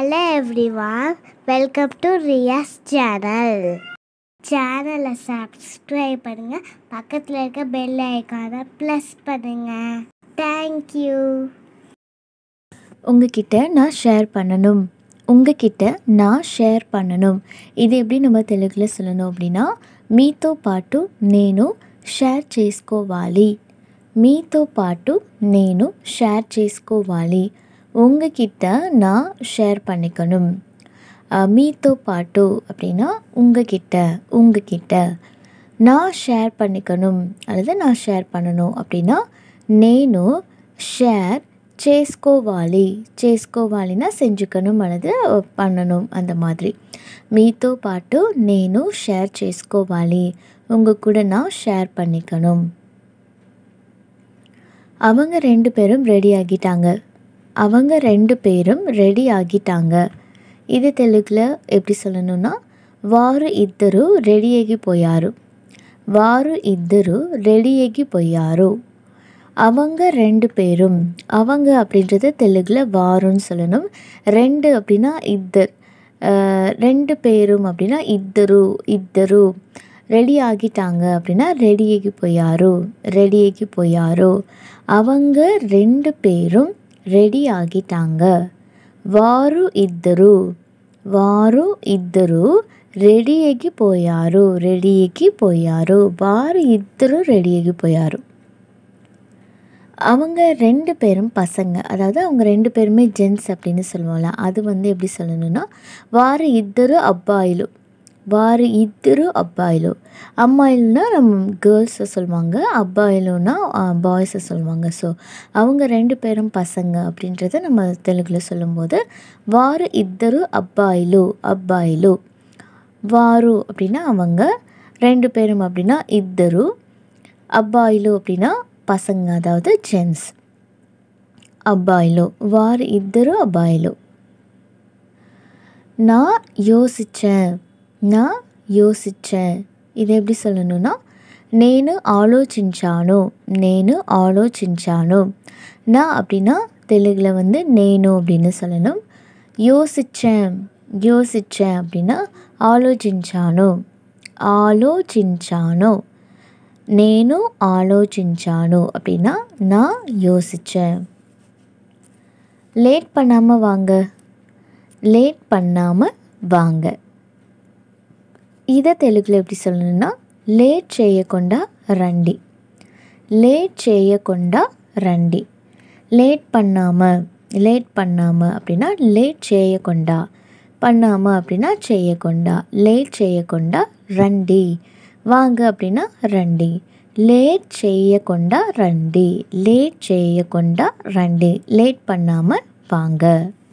Hello everyone, welcome to Riya's channel. சேனலை subscribe பண்ணுங்க, பக்கத்தில் இருக்க பெல் ஐக்கானை ப்ளஸ் பண்ணுங்க. தேங்க்யூ. உங்ககிட்ட நான் ஷேர் பண்ணணும், உங்ககிட்ட நான் ஷேர் பண்ணணும். இது எப்படி நம்ம తెలుగులో சொல்லணும் அப்படின்னா, మీతో పాటు నేను షేర్ చేసుకోవాలి. మీతో పాటు నేను షేర్ చేసుకోవాలి. உங்ககிட்ட நான் ஷேர் பண்ணிக்கணும். మీతో పాటు அப்படின்னா உங்ககிட்ட நான் ஷேர் பண்ணிக்கணும் அல்லது நான் ஷேர் பண்ணணும் அப்படின்னா నేను ஷேர் చేసుకోవాలిனா செஞ்சுக்கணும் அல்லது பண்ணணும் அந்த மாதிரி. మీతో పాటు నేను షేర్ చేసుకోవాలి, உங்கள் கூட நான் ஷேர் பண்ணிக்கணும். அவங்க ரெண்டு பேரும் ரெடி ஆகிட்டாங்க. ఇది తెలుగులో எப்படி சொல்லணும்னா, వారు ఇద్దరు రెడీ అయిపోయారు. அவங்க ரெண்டு பேரும், அவங்க அப்படின்றது தெலுங்குல வாருன்னு சொல்லணும். ரெண்டு அப்படின்னா இத்தர், ரெண்டு பேரும் அப்படின்னா ఇద్దరు. ரெடி ஆகிட்டாங்க அப்படின்னா ரெடி ஆகி போயாரு. அவங்க ரெண்டு பேரும் ரெடி ஆகிட்டாங்க. వారు ఇద్దరు రెడీ అయిపోయారు. వారు ఇద్దరు రెడీ అయిపోయారు. அவங்க ரெண்டு பேரும் பசங்க, அதாவது அவங்க ரெண்டு பேருமே ஜென்ஸ் அப்படின்னு சொல்லுவோம்ல, அது எப்படி சொல்லணும்னா, వారు ఇద్దరు అబ్బాయిలు. అమ్మాయిలుனா நம்ம கேர்ள்ஸை சொல்லுவாங்க, அబ్బాయిలుனா பாய்ஸை சொல்லுவாங்க. ஸோ அவங்க ரெண்டு பேரும் பசங்க அப்படின்றத நம்ம தெலுங்குல சொல்லும்போது వారు ఇద్దరు అబ్బాయిలు. వారు அப்படின்னா அவங்க, ரெண்டு பேரும் அப்படின்னா ఇద్దరు, అబ్బాయిలు அப்படின்னா பசங்க அதாவது ஜென்ஸ். అబ్బాయిలు, వారు ఇద్దరు అబ్బాయిలు. நான் யோசித்தேன். இது எப்படி சொல்லணும்னா, నేను ఆలోచించాను. நான் அப்படின்னா தெலுங்குல నేను அப்படின்னு சொல்லணும். யோசித்தேன் அப்படின்னா ఆలోచించాను. నేను ఆలోచించాను அப்படின்னா நான் யோசித்தேன். லேட் பண்ணாமல் வாங்க. இதை தெலுங்குல எப்படி சொல்லணும்னா, లేట్ చేయకుండా రండి. லேட் பண்ணாமல் அப்படின்னா லேட் చేయకుండా, பண்ணாமல் அப்படின்னா చేయకుండా, லேட் చేయకుండా రండి. வாங்க அப்படின்னா రండి. லேட் చేయకుండా రండి. லேட் பண்ணாமல் வாங்க.